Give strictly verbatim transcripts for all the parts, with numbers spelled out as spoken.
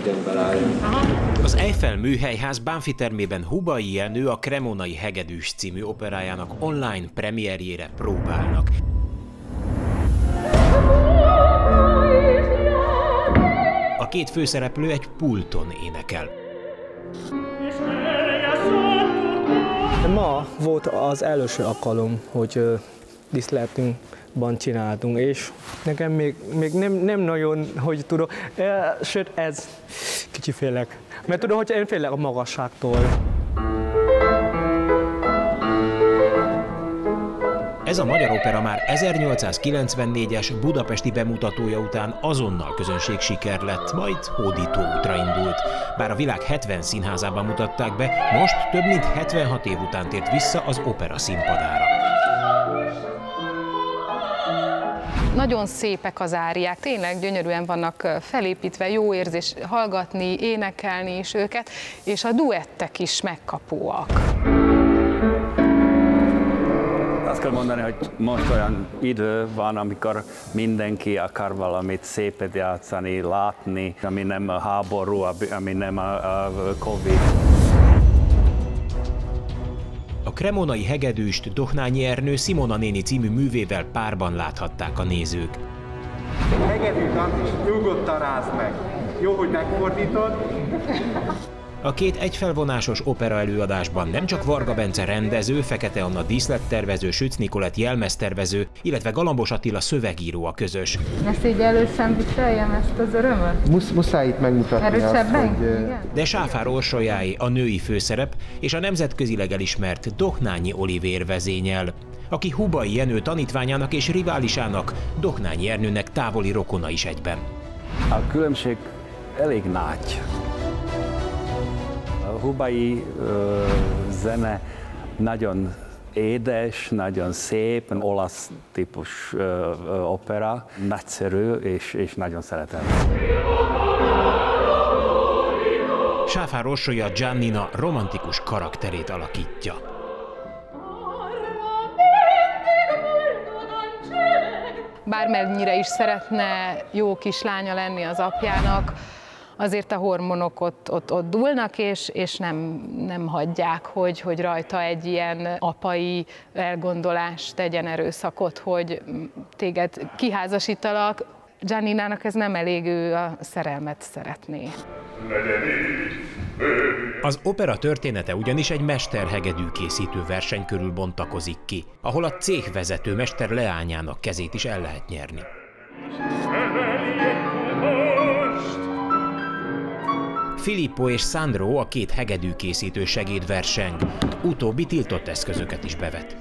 ember álljon. Az Eiffel Műhelyház Bánffy-termében Hubay Jenő a Kremonai hegedűs című operájának online premierjére próbálnak. A két főszereplő egy pulton énekel. Ma volt az első alkalom, hogy díszletünkben csináltunk, és nekem még, még nem, nem nagyon, hogy tudom, sőt ez kicsi félek, mert tudom, hogy én félek a magasságtól. Ez a magyar opera már ezernyolcszázkilencvennégyes budapesti bemutatója után azonnal közönségsiker lett, majd hódító útra indult. Bár a világ hetven színházában mutatták be, most több mint hetvenhat év után tért vissza az opera színpadára. Nagyon szépek az áriák, tényleg gyönyörűen vannak felépítve, jó érzés hallgatni, énekelni is őket, és a duettek is megkapóak. Azt kell mondani, hogy most olyan idő van, amikor mindenki akar valamit szépet játszani, látni, ami nem a háború, ami nem a, a Covid. A kremonai hegedűst Dohnányi Ernő Simona néni című művével párban láthatták a nézők. Hegedűtant is nyugodtan rázd meg. Jó, hogy megfordítod. A két egyfelvonásos opera előadásban nem csak Varga Bence rendező, Fekete Anna díszlettervező, Sütz Nikolett jelmeztervező, illetve Galambos Attila szövegíró a közös. Ezt így elősen viseljem, ezt az örömöt? Musz, muszáj itt megmutatni erősebben? azt, hogy... De Sáfár Orsolyáé a női főszerep, és a nemzetközileg elismert Dohnányi Olivér vezényel, aki Hubay Jenő tanítványának és riválisának, Dohnányi Ernőnek távoli rokona is egyben. A különbség elég nagy. A Hubay uh, zene nagyon édes, nagyon szép, olasz típus uh, uh, opera, nagyszerű és, és nagyon szeretem. Sáfár Orsolya Giannina romantikus karakterét alakítja. Bármennyire is szeretne jó kislánya lenni az apjának, azért a hormonok ott, ott, ott dúlnak, és, és nem, nem hagyják, hogy, hogy rajta egy ilyen apai elgondolás tegyen erőszakot, hogy téged kiházasítalak. Gianninának ez nem elég, ő a szerelmet szeretné. Az opera története ugyanis egy mesterhegedű készítő verseny körül bontakozik ki, ahol a céhvezető mester leányának kezét is el lehet nyerni. Filippo és Sandro, a két hegedűkészítő segédverseng, utóbbi tiltott eszközöket is bevet.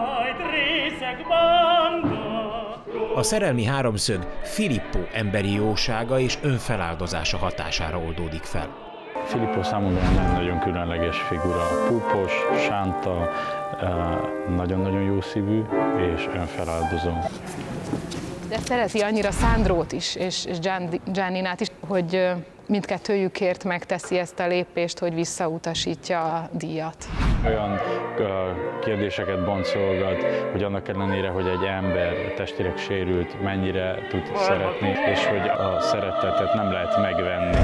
A szerelmi háromszög Filippo emberi jósága és önfeláldozása hatására oldódik fel. Filippo számomra nagyon különleges figura, púpos, sánta, nagyon-nagyon jó szívű és önfeláldozó. De szereti annyira Sandrót is, és Gianninát is, hogy mindkettőjükért megteszi ezt a lépést, hogy visszautasítja a díjat. Olyan kérdéseket boncolgat, hogy annak ellenére, hogy egy ember testileg sérült, mennyire tud szeretni, és hogy a szeretetet nem lehet megvenni.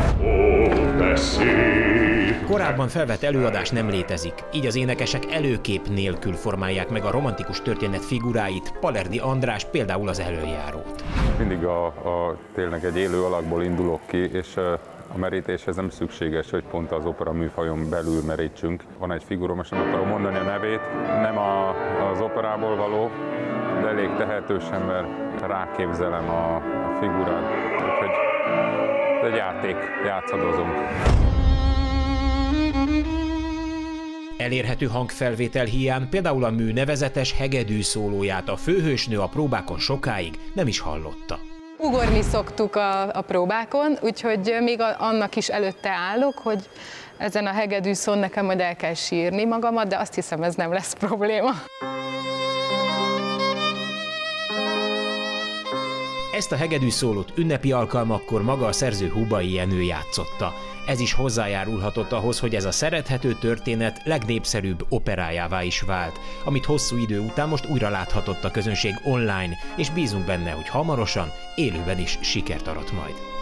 Korábban felvett előadás nem létezik, így az énekesek előkép nélkül formálják meg a romantikus történet figuráit, Palerdi András például az elöljárót. Mindig a, a, tényleg egy élő alakból indulok ki, és a merítéshez nem szükséges, hogy pont az opera műfajon belül merítsünk. Van egy figura, most nem akarom mondani a nevét, nem a, az operából való, de elég tehetősen, mert ráképzelem a, a figurát. Úgyhogy ez egy játék, játszadozunk. Elérhető hangfelvétel hiány például a mű nevezetes hegedű szólóját a főhősnő a próbákon sokáig nem is hallotta. Ugorni szoktuk a, a próbákon, úgyhogy még a, annak is előtte állok, hogy ezen a hegedűszón nekem majd el kell sírni magamat, de azt hiszem, ez nem lesz probléma. Ezt a hegedűszólót ünnepi alkalmakkor maga a szerző Hubay Jenő játszotta. Ez is hozzájárulhatott ahhoz, hogy ez a szerethető történet legnépszerűbb operájává is vált, amit hosszú idő után most újra láthatott a közönség online, és bízunk benne, hogy hamarosan élőben is sikert arat majd.